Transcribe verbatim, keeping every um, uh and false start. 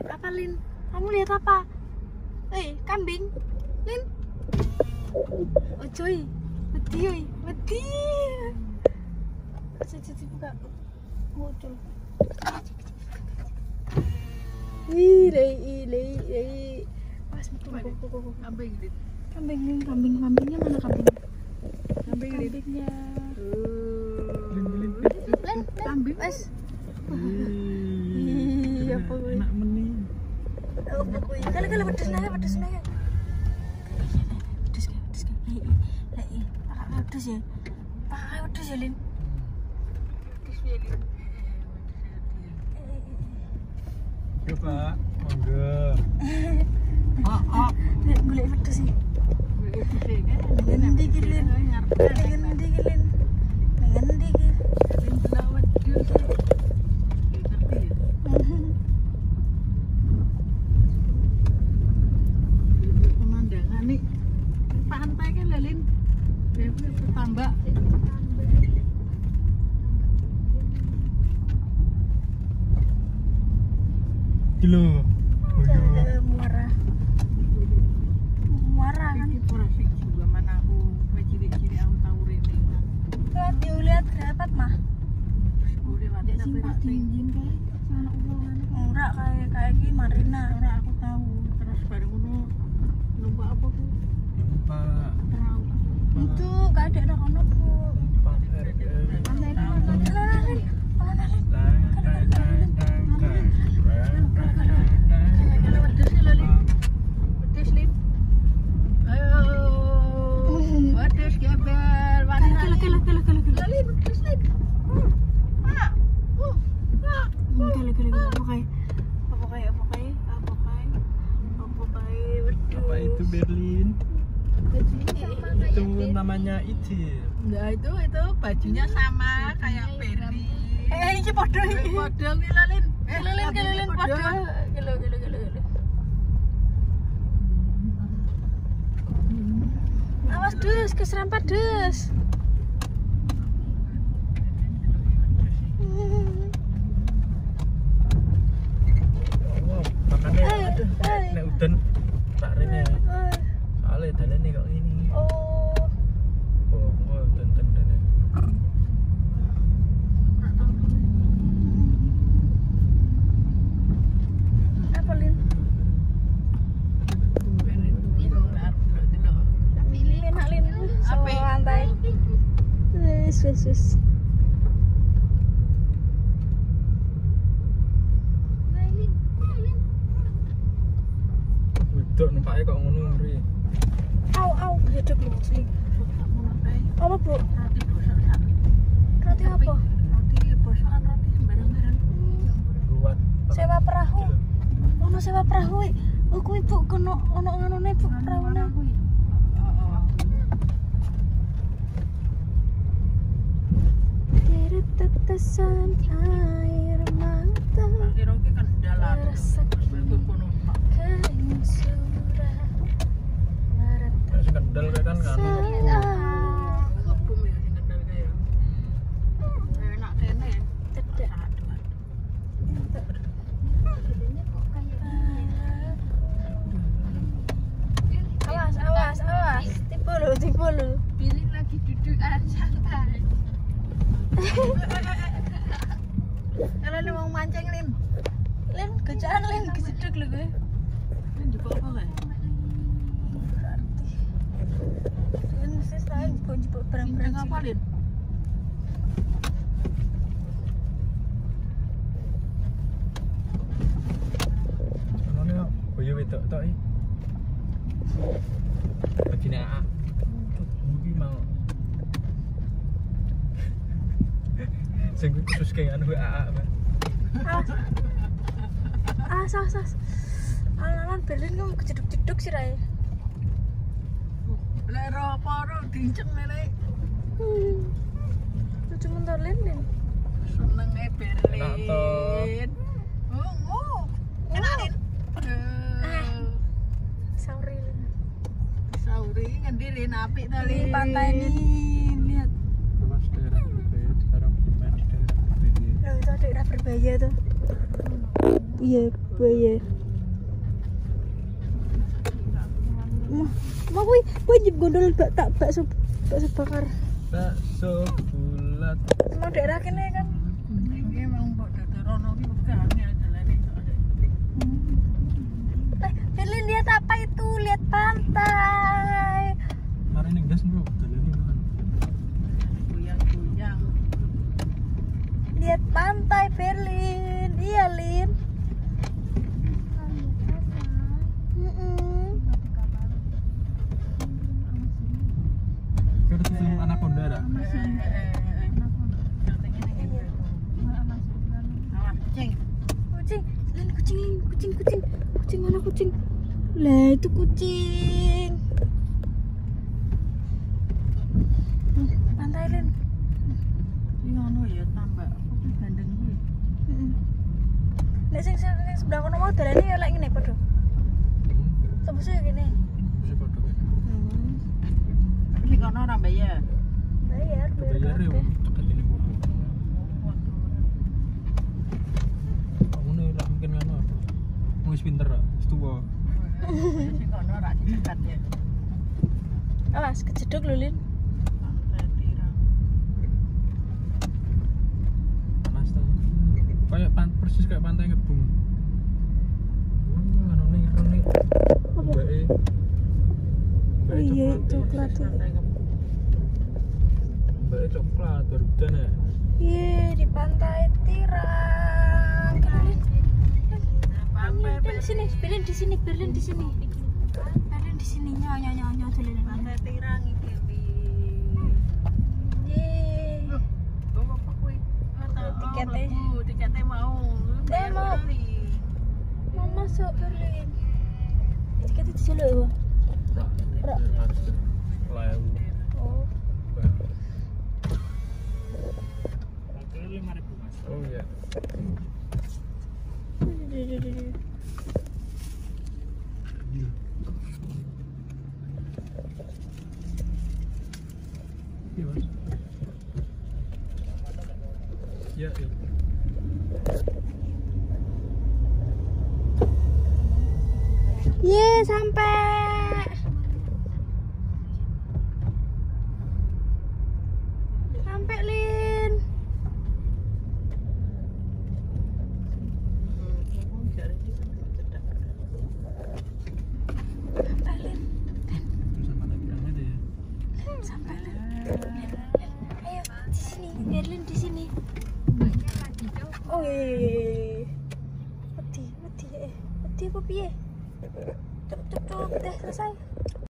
Apa Lin? Kamu lihat apa? Eh, kambing. Lin. Oh cuy, wedi oi, wedi. Cici buka. Muncul. Ih, lei, lei, lei. Pas betul kok. Kambing Lin. Kambing nih, kambing, kambingnya mana kambing? Kambing Lin. Kambingnya. Lin Lin. Lin, Kambing. Mas. Iya, apa gue? Enak meni. Oh, gue. Kalau kalau pedes naya, pedes naya. Pedes, pedes. Lei, lei. Pakai pedes ya. Pakai pedes ya, Lin. Pedes ya Lin. Yo Pak, monggo. Oh, oh. Lek golek pedes sih. Golek pedes kan. Ngendi iki, Lin? Ngendi iki, Lin? Ngendi iki? Lin delok wedhus. Ngerti ya? Pemandangan nih pantai kan Lin. Dewe tambak. Kilo. Muara. Muara kan. Iki ora sing juga mana aku ciri-ciri aku tahu rene. Lihat, yuk lihat dapat mah. Udah mati tapi ra Tinggi kae. Sana ulang. Ora kayak kayak iki Marina. ora aku tahu. Terus bareng ngono numpak apa ku? Numpak Perahu. Itu gak ada anak ono Bu. numpak R R. Pantai itu ono nalin. Ono nalin. Tang tang tang tang tang. Kalau wedhus lho Lin. Wedhus Lin. Ayo. Wedhus gebel. Kalo kalo kalo kalo kalo kalo. Lin, wedhus Lin. Ah. Uh. Ah. Kalo kalo kalo apa kayak? Apa kayak apa kayak? Apa kayak? Apa kayak? Waduh. Apa itu Berlin? Bajunya Itu namanya Ijil. Nah, itu itu bajunya sama kayak Berlin. Eh, ini podo ini. Podo nih Lin. Eh, Kelilin kelilin podo. Kilo kilo kilo kilo. Awas dus, keserempet dus. Wow, makanya Eh, aduh, eh. nek udan tak rene. Soale dalane kok ini. Oh, Oh, oh udan tendane. apa Lin? Lin, nak Lin. So Apa? lantai. Wis wis wis. Wedok numpake kok ngono ngeri. Au au, hidup lu sih. Apa Bu? Roti apa? Ruwet. Sewa perahu. Ono sewa perahu. Oh kuwi Bu kono ono nganone Bu perahune. Dari tetesan air mata terasa kering surat Nek sing kendel kae kan kan. Awas, awas, awas. Tipu lu, tipu lu. Pilih lagi dudukan santai. Kalau lu mau mancing Lin. Lin, gejaan Lin, kejeduk lu gue. Ini juga apa kan? Berarti. Lin mesti selain jebuk-jebuk barang-barang Apa Lin? Ngono kok boyo wedok tok iki. Begini A A. Iki mau. Sing khusus kayak anu A A. Awas. Awas, awas, awas. Alan Berlin kamu kejeduk-jeduk sih Rai. Lek ro-poro dinceng lek. Hmm. Lucu mentor Lin, Lin. Senenge Berlin. Enak toh. Oh, oh. Enak Lin. Ah. Sorry Lin. Sauri ngendi Lin apik ta Di Lin. pantai ini lihat. Ruas daerah berbeda sekarang bermain di daerah berbeda. Loh, itu daerah berbahaya tuh. Iya, Bu. buaya. Mah, mah kuwi kuwi njep gondol bak tak bakso bakso bakar. Bakso bulat. Emang daerah kene kan. Ini emang buat daerah ini bukan ya jalan ini. Eh, Berlin lihat apa itu? Lihat pantai. Mari ning gas bro, dalan iki man. Goyang-goyang. Lihat pantai Berlin. Iya, Lin. Mm-mm. Kira film Anaconda ra? Kucing. Kucing, Lin, kucing, Lin, kucing, kucing, kucing mana kucing? Lah itu kucing. Hmm, pantai Lin. Ini ngono ya tambah kopi bandeng kuwi. Heeh. Nek sing sing sing sebelah kono mau dalane ya lek ngene padha. Tembusnya gini. Bisa padha. Hmm. Tapi kono ora bayar. Bayar, Bayar ya wong ceket ini kok. Ngono ora mungkin ngono. Wis pinter ra, wis tuwa. Sing kono ora dicekat ya. Awas kejeduk lho, Lin. Pantai Tirang. Panas ta. Kayak pan persis kayak pantai Ngebung. Ngono nih, ngono nih. Bae. Oh iya, coklat tuh. Bae coklat baru hujan ya. Iya, di pantai Tirang. Lin, Pantai Lin, di sini, Berlin di sini, Berlin di sini. Berlin di sini, nyo nyo nyo nyo Lin. Pantai Tirang iki pi. Yeay. Kok apa kuwi? Tiketnya. Oh, tiketnya mau. Eh, mau. Mau masuk Berlin. Tiket itu dulu. Ora. Lewu. Oh. Oh iya. Iya, Mas. Ya, iya. Ye, sampai. Sampai, Lin. Sampai, Lin. Terusan pantai Pirang itu ya. Sampai, Lin. Ayo, di sini. Berlin di sini. Oh, iya. Mati, mati. Eh, mati apa piye? Cuk, cuk, cuk. Udah selesai.